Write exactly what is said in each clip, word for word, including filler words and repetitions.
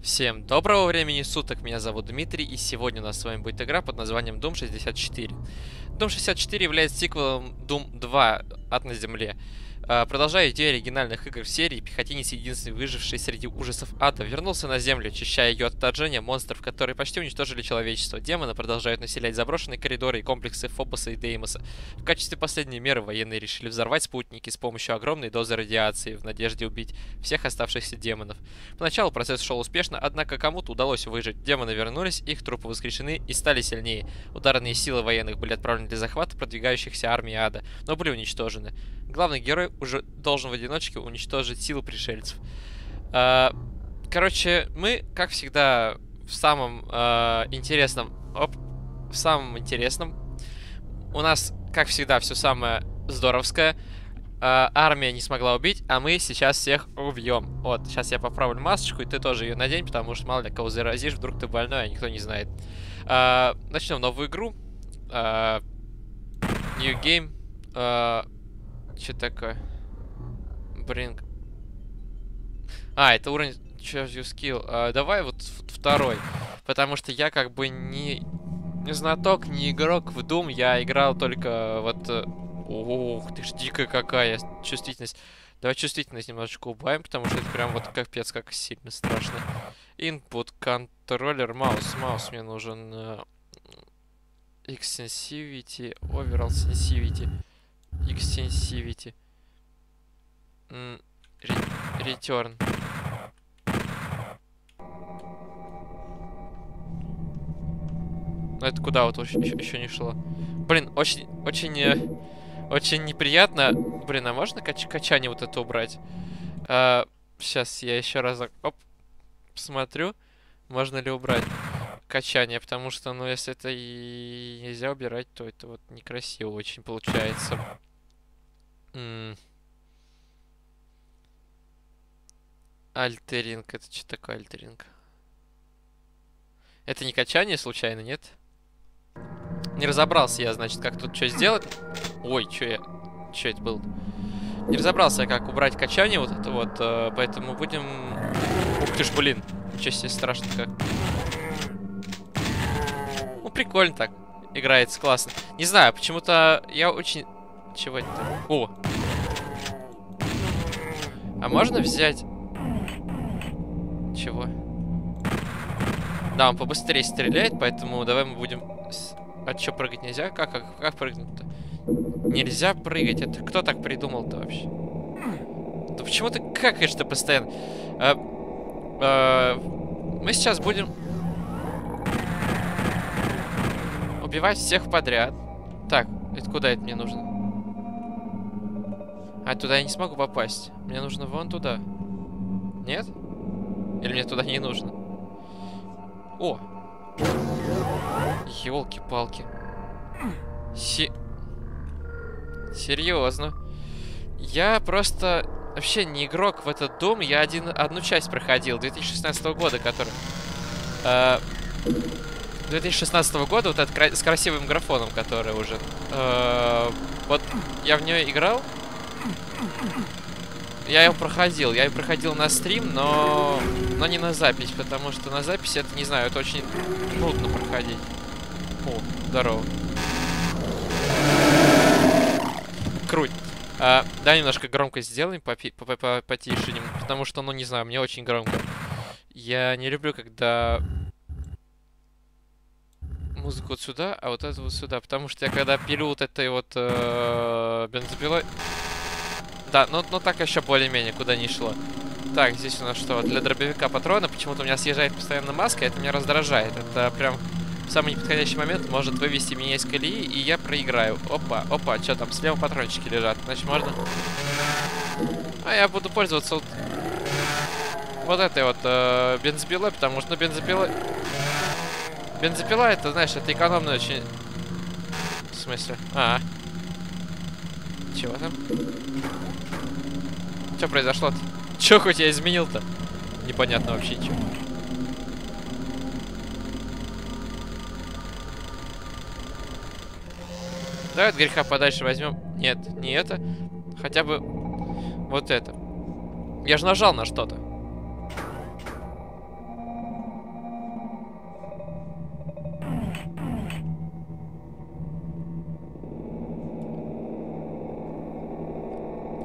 Всем доброго времени суток, меня зовут Дмитрий, и сегодня у нас с вами будет игра под названием Doom шестьдесят четыре. Doom шестьдесят четыре является сиквелом Doom два «Ад на земле». Продолжая идею оригинальных игр в серии, пехотинец, единственный выживший среди ужасов ада, вернулся на Землю, очищая ее от вторжения монстров, которые почти уничтожили человечество. Демоны продолжают населять заброшенные коридоры и комплексы Фобоса и Деймоса. В качестве последней меры военные решили взорвать спутники с помощью огромной дозы радиации, в надежде убить всех оставшихся демонов. Поначалу процесс шел успешно, однако кому-то удалось выжить. Демоны вернулись, их трупы воскрешены и стали сильнее. Ударные силы военных были отправлены для захвата продвигающихся армий ада, но были уничтожены. Главный герой уже должен в одиночке уничтожить силы пришельцев. Короче, мы, как всегда, в самом э, интересном... Оп, в самом интересном. У нас, как всегда, все самое здоровское. Э, армия не смогла убить, а мы сейчас всех убьем. Вот, сейчас я поправлю масочку, и ты тоже ее надень, потому что мало ли кого заразишь, вдруг ты больной, а никто не знает. Э, начнем новую игру. Э, New Game. Э, Что такое? Блин. А, это уровень Choose Your Skill. А, давай вот второй. Потому что я как бы не, не знаток, не игрок в Doom. Я играл только вот... Ух, ты ж дикая какая чувствительность. Давай чувствительность немножечко убавим, потому что это прям вот капец как сильно страшно. Input, контроллер, маус. Маус мне нужен. Extensivity, Overall Sensivity. Extensivity. Return. Ну это куда вот еще, еще не шло? Блин, очень, очень, очень неприятно. Блин, а можно кач качание вот это убрать? А, сейчас я еще разок, оп, посмотрю, можно ли убрать качание, потому что, ну, если это и нельзя убирать, то это вот некрасиво очень получается. М Альтеринг. Это что такое альтеринг? Это не качание случайно, нет? Не разобрался я, значит, как тут что сделать. Ой, что я... Что это было? Не разобрался я, как убрать качание вот это вот. Э, поэтому будем... Ух ты ж, блин. Ничего себе, страшно как. Ну, прикольно так. Играется классно. Не знаю, почему-то я очень... Чего это? О! А можно взять... Чего? Да, он побыстрее стреляет, поэтому давай мы будем... А чё, прыгать нельзя? Как, как, как прыгнуть-то? Нельзя прыгать. Это кто так придумал-то вообще? Да почему ты какаешь-то постоянно? А, а, мы сейчас будем... убивать всех подряд. Так, это куда это мне нужно? А, туда я не смогу попасть. Мне нужно вон туда. Нет? Или мне туда не нужно? О! Ёлки-палки. Се... Серьезно. Я просто вообще не игрок в этот Doom. Я один, одну часть проходил две тысячи шестнадцатого года, который... Э, две тысячи шестнадцатого года, вот этот кра с красивым графоном, который уже... Э, вот я в нее играл. Я его проходил, я его проходил на стрим, но, но не на запись, потому что на записи это, не знаю, это очень трудно проходить. О, здорово. Круть. А, да, немножко громкость сделаем, потише, потому что, ну, не знаю, мне очень громко. Я не люблю, когда музыку вот сюда, а вот это вот сюда, потому что я когда пилю вот этой вот э, бензопилой... Да, ну, ну так еще более-менее, куда не шло. Так, здесь у нас что? Для дробовика патрона. Почему-то у меня съезжает постоянно маска, это меня раздражает. Это прям в самый неподходящий момент может вывести меня из колеи, и я проиграю. Опа, опа, что там? Слева патрончики лежат. Значит, можно... А я буду пользоваться вот, вот этой вот э, бензопилой, потому что, ну, бензопила... Бензопила, это, знаешь, это экономно очень... В смысле? А, -а. Чего там? Что произошло-то? Чё хоть я изменил-то? Непонятно вообще чё. Давай от греха подальше возьмем. Нет, не это. Хотя бы вот это. Я же нажал на что-то.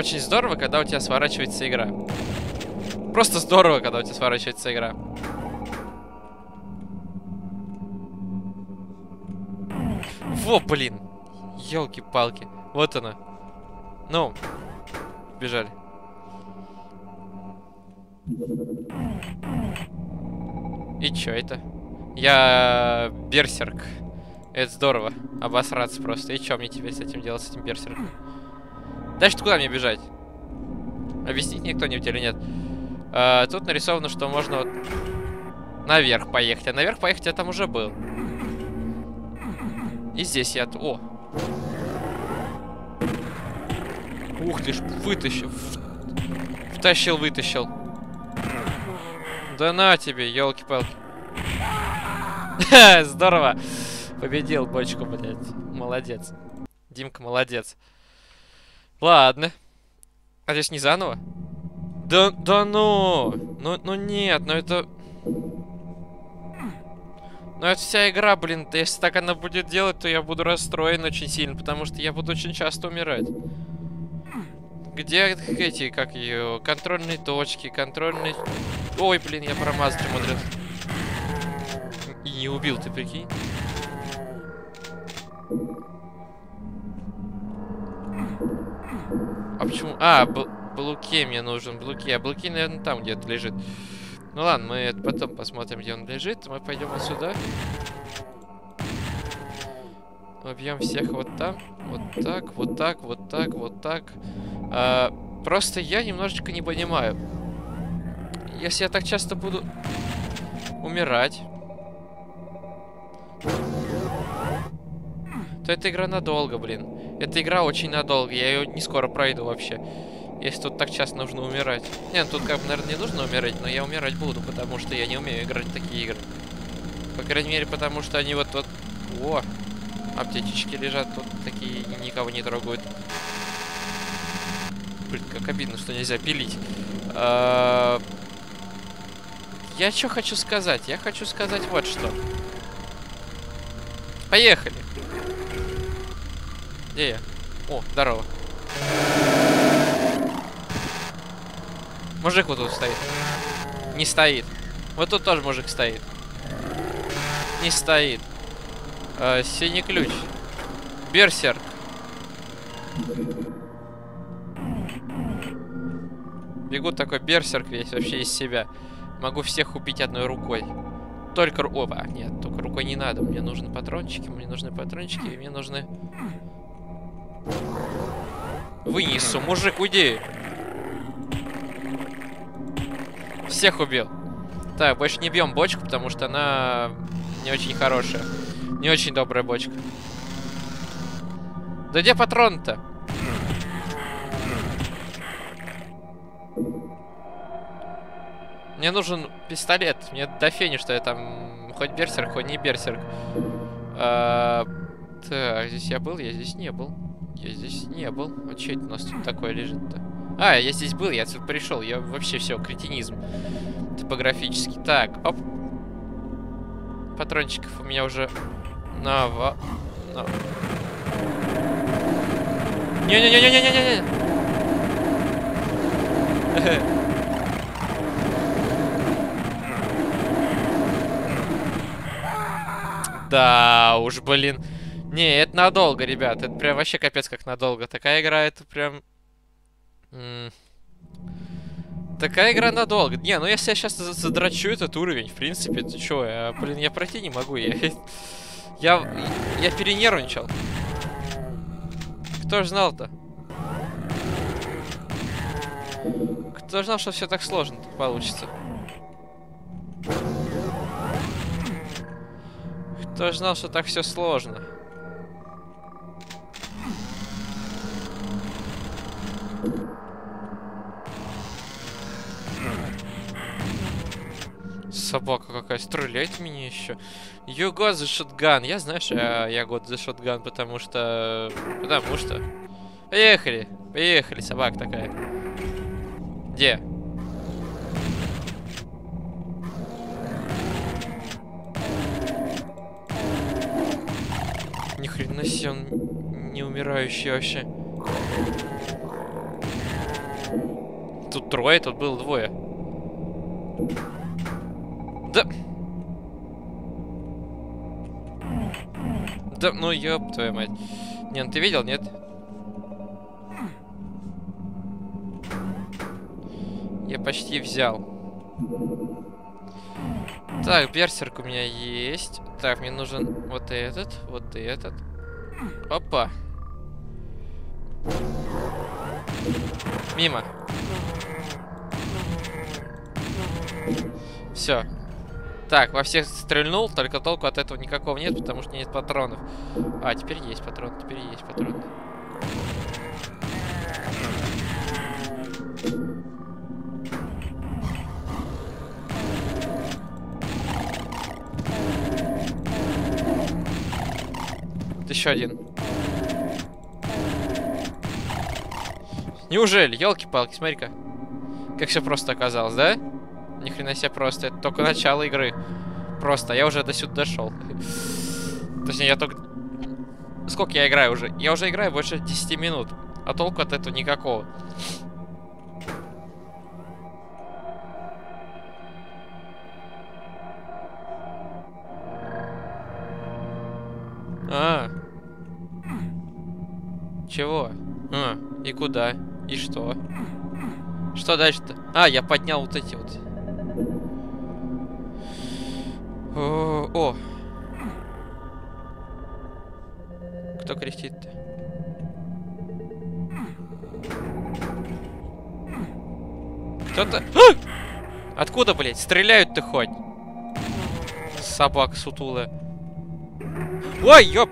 Очень здорово, когда у тебя сворачивается игра. Просто здорово, когда у тебя сворачивается игра. Во, блин. Ёлки-палки. Вот она. Ну, бежали. И чё это? Я берсерк. Это здорово. Обосраться просто. И чё мне теперь с этим делать, с этим берсерком? Дальше куда мне бежать? Объяснить мне кто-нибудь или нет? А, тут нарисовано, что можно вот наверх поехать. А наверх поехать я там уже был. И здесь я... О! Ух ты ж, вытащил. Втащил, вытащил. Да на тебе, елки-палки. Здорово. Победил бочку, блядь. Молодец. Димка, молодец. Ладно. А здесь не заново? Да, да ну! Ну, ну нет, ну это... Ну это вся игра, блин. Да если так она будет делать, то я буду расстроен очень сильно, потому что я буду очень часто умирать. Где эти, как ее, контрольные точки, контрольные... Ой, блин, я промазал, мудрец. И не убил, ты прикинь? А почему? А, блуки мне нужен, блуки. А блуки, наверное, там где-то лежит. Ну ладно, мы это потом посмотрим, где он лежит. Мы пойдем вот сюда. Убьем всех вот там. Вот так, вот так, вот так, вот так. А, просто я немножечко не понимаю. Если я так часто буду умирать, то эта игра надолго, блин. Эта игра очень надолго. Я ее не скоро пройду вообще. Если тут так часто нужно умирать. Не, ну тут как бы, наверное, не нужно умирать, но я умирать буду, потому что я не умею играть в такие игры. По крайней мере, потому что они вот вот... О! Аптечечки лежат тут такие, никого не трогают. Блин, как обидно, что нельзя пилить. А... Я что хочу сказать? Я хочу сказать вот что. Поехали! Где я? О, здорово. Мужик вот тут стоит. Не стоит. Вот тут тоже мужик стоит. Не стоит. А, синий ключ. Берсерк. Бегу такой берсерк весь вообще из себя. Могу всех убить одной рукой. Только... Опа, нет, только рукой не надо. Мне нужны патрончики, мне нужны патрончики, и мне нужны... Вынесу, мужик, уйди. Всех убил. Так, больше не бьем бочку, потому что она не очень хорошая. Не очень добрая бочка. Да где патрон-то? Мне нужен пистолет. Мне до фени, что я там... Хоть берсерк, хоть не берсерк. А, так, здесь я был, я здесь не был. Я здесь не был. Вот что это у нас тут такое лежит-то? А, я здесь был, я отсюда пришел. Я вообще все, кретинизм. Типографический. Так, оп. Патрончиков у меня уже... Нава... На... Не-не-не-не-не-не-не! Да уж, блин. Не, это надолго, ребят. Это прям вообще капец как надолго. Такая игра, это прям... М Такая игра надолго. Не, ну если я сейчас задрачу этот уровень, в принципе, то что, я, блин, я пройти не могу. Я, я, я перенервничал. Кто ж знал-то? Кто ж знал, что все так сложно получится? Кто ж знал, что так все сложно? Собака какая стреляет меня еще. You got the shotgun. Я, знаешь, я, я got the shotgun, потому что... Потому что... Поехали. Поехали, собака такая. Где? Ни хрена себе, он не умирающий вообще. трое, тут было двое. Да... Да, ну ёб твою мать. Не, ну ты видел, нет? Я почти взял. Так, берсерк у меня есть. Так, мне нужен вот этот, вот этот. Опа. Мимо. Все. Так, во всех стрельнул, только толку от этого никакого нет, потому что нет патронов. А, теперь есть патрон, теперь есть патрон. Еще один. Неужели? Елки-палки, смотри-ка. Как все просто оказалось, да? Ни хрена себе просто. Это только начало игры. Просто. Я уже до сюда дошел. Точнее, я только... Сколько я играю уже? Я уже играю больше десяти минут. А толку от этого никакого. А. Чего? А, и куда? И что? Что дальше-то? А, я поднял вот эти вот. О, о. Кто кричит-то? Кто-то... А! Откуда, блядь? Стреляют-то хоть? Собака сутулая. Ой, ёп!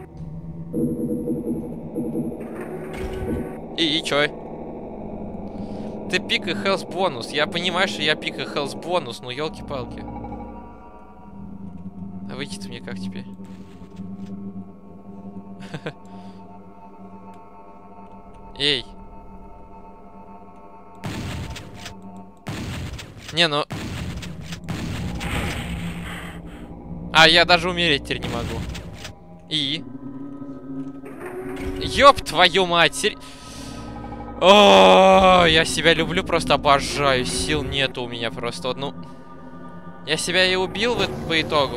И, и чё? Ты пика хелс бонус. Я понимаю, что я пика хелс бонус, но елки-палки. А выйти-то мне как теперь? Эй. Не, ну... А, я даже умереть теперь не могу. И? Ёб твою мать! Сер... О, я себя люблю, просто обожаю. Сил нету у меня просто. Вот, ну... Я себя и убил в, по итогу.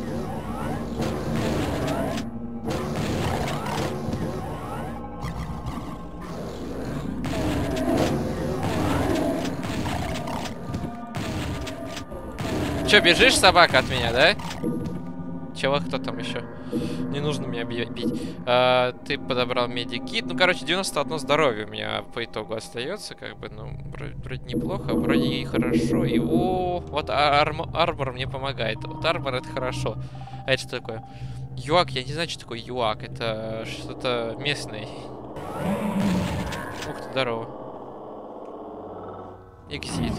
Че, бежишь, собака, от меня, да? Чего, кто там еще? Не нужно меня бить. А, ты подобрал медикит. Ну, короче, девяносто одно здоровье у меня по итогу остается. Как бы, ну, вроде, вроде неплохо, вроде и хорошо. И о, вот арм, армор мне помогает. Вот армор это хорошо. А это что такое? Юак, я не знаю, что такое юак. Это что-то местное. Ух ты, здорово. Экзит.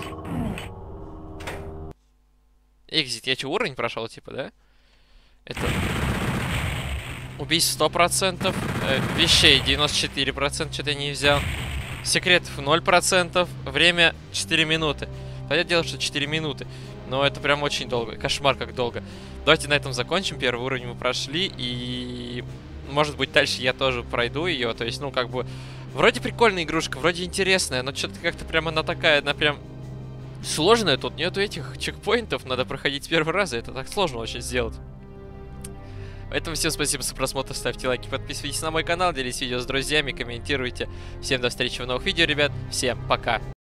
Экзит, я что, уровень прошел, типа, да? Это... Убийств сто процентов, э, вещей девяносто четыре процента, что-то я не взял. Секретов ноль процентов, время четыре минуты. Понятное дело, что четыре минуты, но это прям очень долго, кошмар как долго. Давайте на этом закончим, первый уровень мы прошли, и... Может быть, дальше я тоже пройду ее, то есть, ну, как бы... Вроде прикольная игрушка, вроде интересная, но что-то как-то прям она такая, она прям... Сложная, тут нету этих чекпоинтов, надо проходить с первого раза, это так сложно очень сделать. Поэтому всем спасибо за просмотр, ставьте лайки, подписывайтесь на мой канал, делитесь видео с друзьями, комментируйте. Всем до встречи в новых видео, ребят, всем пока!